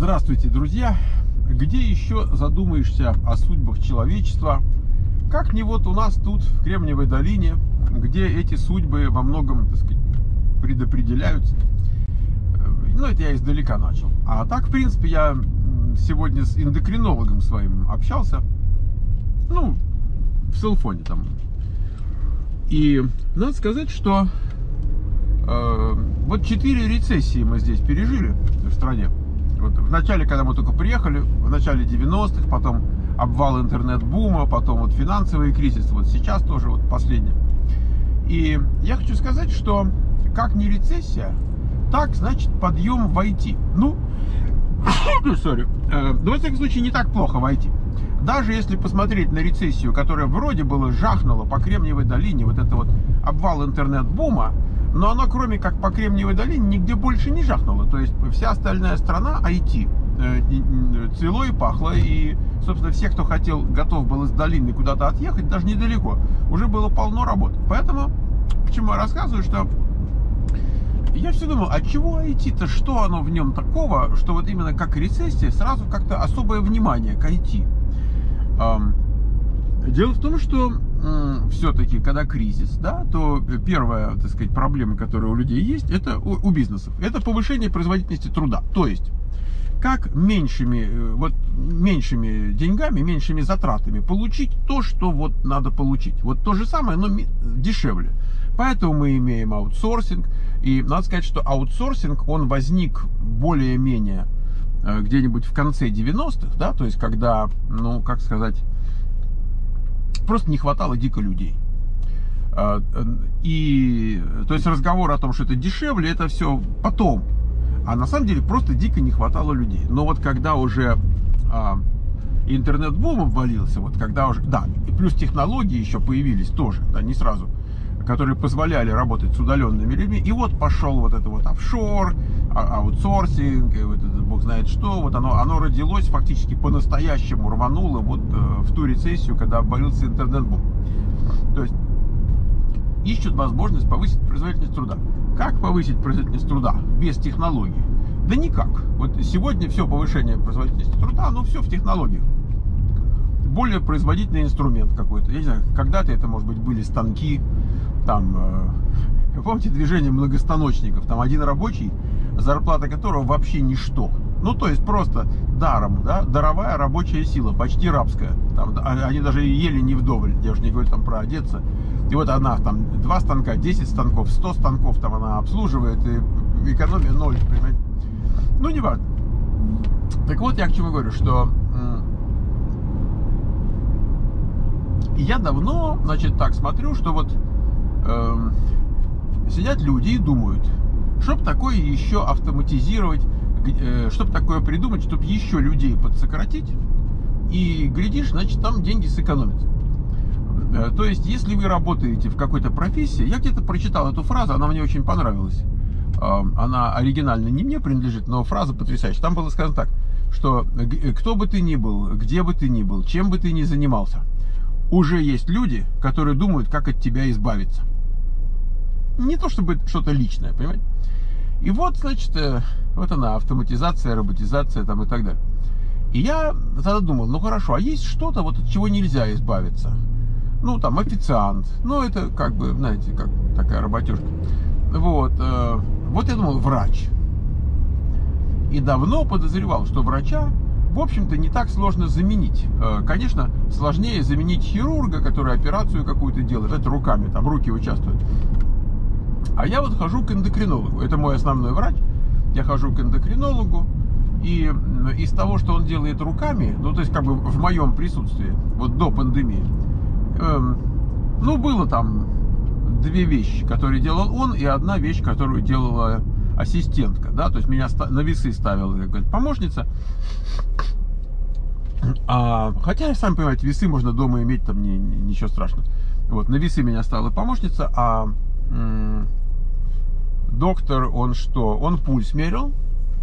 Здравствуйте, друзья! Где еще задумаешься о судьбах человечества, как не вот у нас тут, в Кремниевой долине, где эти судьбы во многом, так сказать, предопределяются. Ну, это я издалека начал. А так, в принципе, я сегодня с эндокринологом своим общался. Ну, в селфоне там. И надо сказать, что вот 4 рецессии мы здесь пережили в стране. Вот в начале, когда мы только приехали, в начале 90-х, потом обвал интернет-бума, потом вот финансовый кризис, вот сейчас тоже вот последний. И я хочу сказать, что как не рецессия, так, значит, подъем в IT. Ну, сори, во всяком случае, не так плохо в IT. Даже если посмотреть на рецессию, которая вроде было жахнула по Кремниевой долине, вот это вот обвал интернет-бума, но она, кроме как по Кремниевой долине, нигде больше не жахнула. То есть вся остальная страна IT цвело и пахло. И, собственно, все, кто хотел, готов был из долины куда-то отъехать, даже недалеко, уже было полно работы. Поэтому, почему я рассказываю, что я все думал, а чего IT-то, что оно в нем такого, что вот именно как рецессия, сразу как-то особое внимание к IT. Дело в том, что все-таки, когда кризис, да, то первая, так сказать, проблема, которая у людей есть, это у бизнесов, это повышение производительности труда. То есть, как меньшими деньгами, меньшими затратами получить то, что вот надо получить. Вот то же самое, но дешевле. Поэтому мы имеем аутсорсинг. И надо сказать, что аутсорсинг, он возник более-менее где-нибудь в конце 90-х, да, то есть, когда, ну, как сказать, просто не хватало дико людей. И, то есть, разговор о том, что это дешевле, это все потом. А на самом деле просто дико не хватало людей. Но вот когда уже интернет-бум обвалился, вот когда уже, да, и плюс технологии еще появились тоже, да, не сразу, которые позволяли работать с удаленными людьми. И вот пошел вот это вот офшор, аутсорсинг, и вот это, бог знает что. Вот оно родилось фактически по-настоящему, рвануло вот в ту рецессию, когда обвалился интернет-бум. То есть ищут возможность повысить производительность труда. Как повысить производительность труда без технологий? Да никак. Вот сегодня все повышение производительности труда, оно все в технологиях. Более производительный инструмент какой-то. Я не знаю, когда-то это, может быть, были станки, там, помните, движение многостаночников, там один рабочий, зарплата которого вообще ничто. Ну, то есть просто даром, да, даровая рабочая сила, почти рабская. Там, они даже ели не вдоволь, я уж не говорю там про одеться. И вот она там 2 станка, 10 станков, 100 станков там она обслуживает, и экономия 0, понимаете? Ну, не важно. Так вот, я к чему говорю, что я давно, значит, так смотрю, что вот сидят люди и думают, чтобы такое еще автоматизировать, чтобы такое придумать, чтобы еще людей подсократить, и, глядишь, значит, там деньги сэкономятся. То есть, если вы работаете в какой-то профессии, я где-то прочитал эту фразу, она мне очень понравилась. Она оригинально не мне принадлежит, но фраза потрясающая. Там было сказано так, что кто бы ты ни был, где бы ты ни был, чем бы ты ни занимался, уже есть люди, которые думают, как от тебя избавиться. Не то чтобы что-то личное, понимаете? И вот, значит, вот она, автоматизация, роботизация там и так далее. И я тогда думал, ну хорошо, а есть что-то, вот от чего нельзя избавиться? Ну, там, официант. Ну, это как бы, знаете, как такая работежка. Вот. Вот я думал, врач. И давно подозревал, что врача, в общем-то, не так сложно заменить. Конечно, сложнее заменить хирурга, который операцию какую-то делает. Это руками, там руки участвуют. А я вот хожу к эндокринологу. Это мой основной врач. Я хожу к эндокринологу. И из того, что он делает руками, ну, то есть, как бы в моем присутствии, вот до пандемии, ну, было там 2 вещи, которые делал он, и 1 вещь, которую делала ассистентка, да, то есть меня на весы ставила какая-то помощница. Хотя, сами понимаете, весы можно дома иметь, там ничего страшного. Вот, на весы меня ставила помощница, а доктор, он что? Он пульс мерил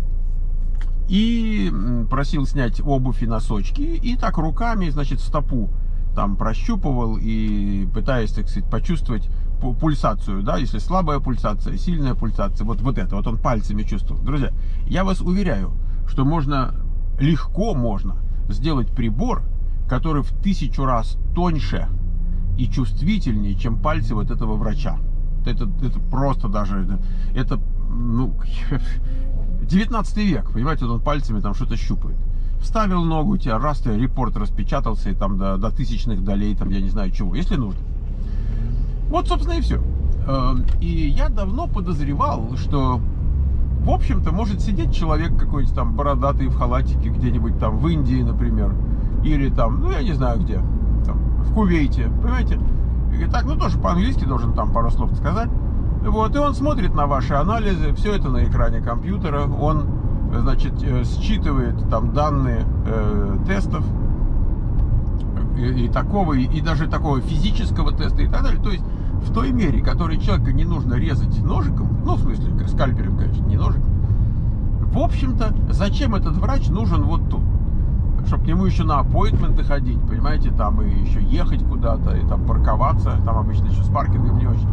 и просил снять обувь и носочки, и так руками, значит, стопу там прощупывал и пытаясь, так сказать, почувствовать пульсацию, да, если слабая пульсация, сильная пульсация, вот это, вот он пальцами чувствовал. Друзья, я вас уверяю, что легко можно сделать прибор, который в 1000 раз тоньше и чувствительнее, чем пальцы вот этого врача. Это просто даже, ну, 19 век, понимаете, он пальцами там что-то щупает. Вставил ногу, у тебя раз, репорт распечатался, и там до тысячных долей, там, я не знаю чего, если нужно. Вот, собственно, и все. И я давно подозревал, что, в общем-то, может сидеть человек какой-нибудь там бородатый в халатике где-нибудь там в Индии, например, или там, ну, я не знаю где, там, в Кувейте, понимаете? И так, ну, тоже по-английски должен там пару слов сказать. Вот, и он смотрит на ваши анализы, все это на экране компьютера, он, значит, считывает там данные тестов, и такого, и даже такого физического теста и так далее. То есть в той мере, которой человека не нужно резать ножиком, ну, в смысле, скальпелем, конечно, не ножиком. В общем-то, зачем этот врач нужен вот тут? Чтобы к нему еще на аппоинтменты ходить, понимаете, там и еще ехать куда-то, и там парковаться, там обычно еще с паркингом не очень.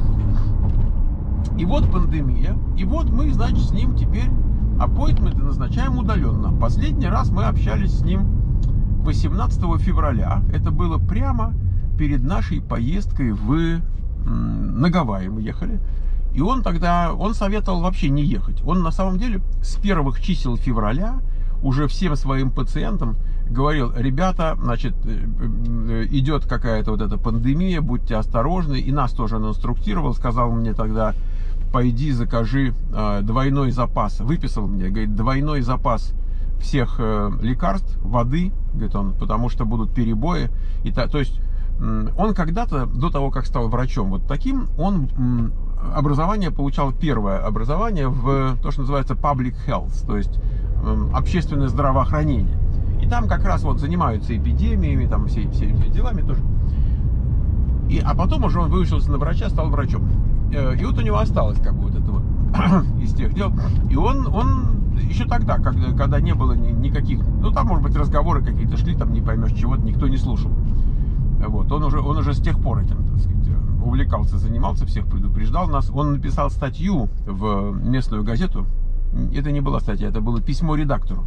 И вот пандемия, и вот мы, значит, с ним теперь аппоинтменты назначаем удаленно. Последний раз мы общались с ним 18 февраля. Это было прямо перед нашей поездкой на Гавайи мы ехали. И он советовал вообще не ехать. Он на самом деле с первых чисел февраля уже всем своим пациентам говорил: ребята, значит, идет какая-то вот эта пандемия, будьте осторожны. И нас тоже он инструктировал, сказал мне тогда: пойди закажи двойной запас. Выписал мне, говорит, двойной запас всех лекарств, воды, говорит он, потому что будут перебои. То есть он когда-то, до того, как стал врачом вот таким, он образование получал, первое образование в то, что называется public health, то есть общественное здравоохранение. И там как раз вот занимаются эпидемиями, там всеми делами тоже. А потом уже он выучился на врача, стал врачом. И вот у него осталось как бы вот это вот из тех дел. И он еще тогда, когда не было никаких, ну там, может быть, разговоры какие-то шли, там не поймешь чего-то, никто не слушал. Вот, он уже с тех пор этим, так сказать, увлекался, занимался, всех предупреждал нас. Он написал статью в местную газету. Это не была статья, это было письмо редактору.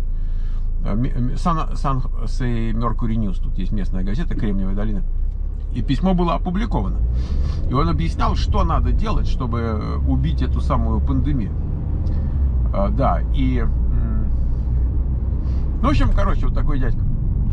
Сан-Хосе Меркури Ньюс, тут есть местная газета Кремниевая долина. И письмо было опубликовано. И он объяснял, что надо делать, чтобы убить эту самую пандемию. Да, и... Ну, в общем, короче, вот такой дядька.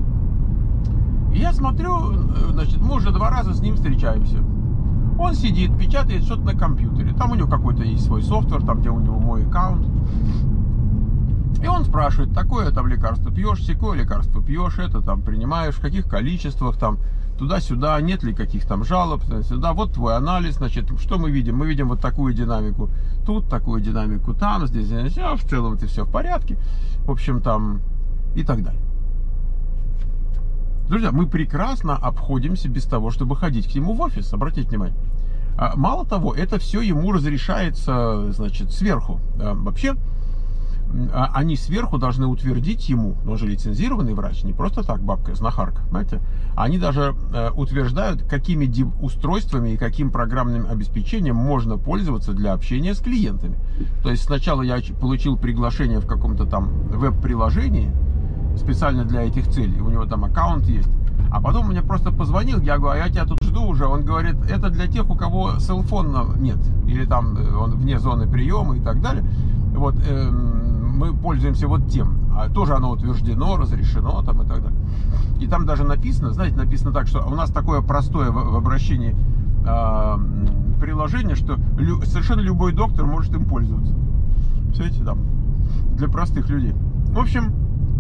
И я смотрю, значит, мы уже 2 раза с ним встречаемся. Он сидит, печатает что-то на компьютере. Там у него какой-то есть свой софтвер, там, где у него мой аккаунт. И он спрашивает: такое там лекарство пьешь, сякое лекарство пьешь, это там принимаешь, в каких количествах, там, туда-сюда, нет ли каких там жалоб, сюда, вот твой анализ, значит, что мы видим? Мы видим вот такую динамику тут, такую динамику там, здесь, все, в целом это все в порядке, в общем, там, и так далее. Друзья, мы прекрасно обходимся без того, чтобы ходить к нему в офис, обратите внимание. Мало того, это все ему разрешается, значит, сверху. Вообще, они сверху должны утвердить ему, он же лицензированный врач, не просто так бабка, знахарка, понимаете? Они даже утверждают, какими устройствами и каким программным обеспечением можно пользоваться для общения с клиентами. То есть сначала я получил приглашение в каком-то там веб-приложении, специально для этих целей, у него там аккаунт есть, а потом мне просто позвонил, я говорю: а я тебя тут жду уже, он говорит: это для тех, у кого селфона нет, или там он вне зоны приема и так далее, вот, мы пользуемся вот тем, тоже оно утверждено, разрешено там и так далее. И там даже написано, знаете, написано так, что у нас такое простое в обращении приложение, что совершенно любой доктор может им пользоваться. Представляете, там, для простых людей. В общем,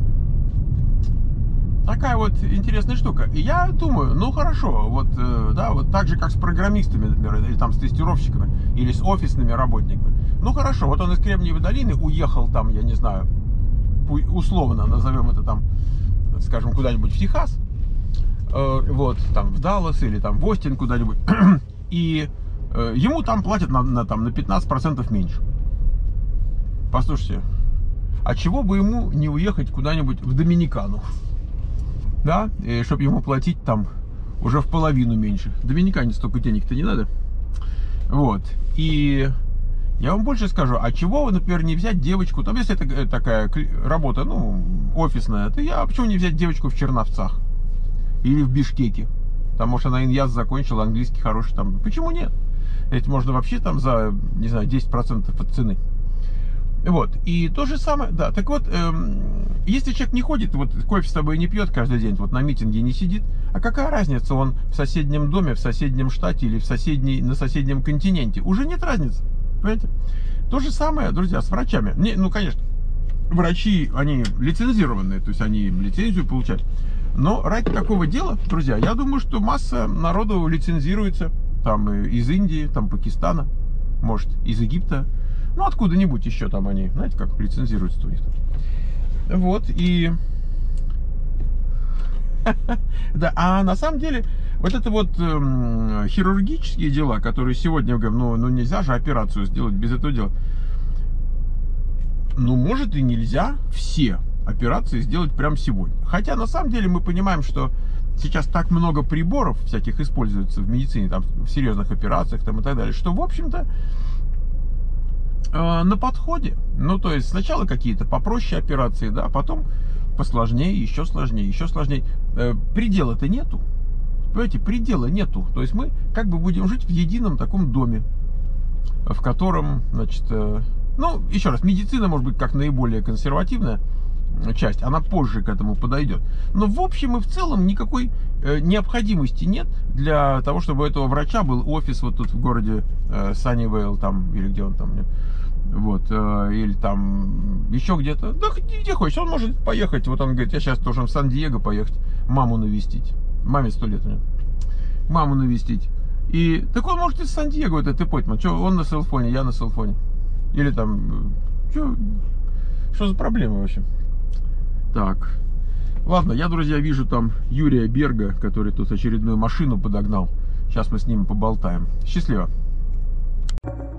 такая вот интересная штука. И я думаю, ну хорошо, вот, да, вот так же, как с программистами, например, или там с тестировщиками, или с офисными работниками. Ну хорошо, вот он из Кремниевой долины уехал там, я не знаю, условно назовем это там, скажем, куда-нибудь в Техас, вот, там в Даллас или там в Остин куда-нибудь, и ему там платят на 15% меньше. Послушайте, а чего бы ему не уехать куда-нибудь в Доминикану? Да, и чтобы ему платить там уже в половину меньше. В Доминикане столько денег-то не надо. Вот. И Я вам больше скажу, а чего, например, не взять девочку, там, если это такая работа, ну, офисная, то почему не взять девочку в Черновцах или в Бишкеке? Там, может, она иньяз закончила, английский хороший там. Почему нет? Ведь можно вообще там за, не знаю, 10% от цены. Вот, и то же самое, да, так вот, если человек не ходит, вот кофе с тобой не пьет каждый день, вот на митинге не сидит, а какая разница, он в соседнем доме, в соседнем штате или на соседнем континенте, уже нет разницы, понимаете? То же самое, друзья, с врачами. Ну, конечно, врачи, они лицензированные, то есть они лицензию получают, но ради такого дела, друзья, я думаю, что масса народу лицензируется, там, из Индии, там, Пакистана, может, из Египта. Ну, откуда-нибудь еще там они, знаете, как лицензируются у них там. Вот, и... Да, а на самом деле, вот это вот хирургические дела, которые сегодня, говорим, ну нельзя же операцию сделать без этого дела. Ну, может и нельзя все операции сделать прямо сегодня. Хотя, на самом деле, мы понимаем, что сейчас так много приборов всяких используется в медицине, там, в серьезных операциях там, и так далее, что, в общем-то, на подходе. Ну, то есть сначала какие-то попроще операции, да, а потом посложнее, еще сложнее, еще сложнее. Предела-то нету. Понимаете, предела нету. То есть мы как бы будем жить в едином таком доме, в котором, значит, ну, еще раз, медицина может быть как наиболее консервативная часть, она позже к этому подойдет. Но в общем и в целом никакой необходимости нет для того, чтобы у этого врача был офис вот тут в городе Саннивейл, там, или где он там, вот, или там еще где-то, да где хочешь, он может поехать, вот он говорит, я сейчас должен в Сан-Диего поехать, маму навестить, маме 100 лет у него, маму навестить, и так он может из Сан-Диего, это ты Пойдман, что он на селфоне, я на селфоне, или там, что за проблема вообще? Так, ладно, я, друзья, вижу там Юрия Берга, который тут очередную машину подогнал. Сейчас мы с ним поболтаем. Счастливо.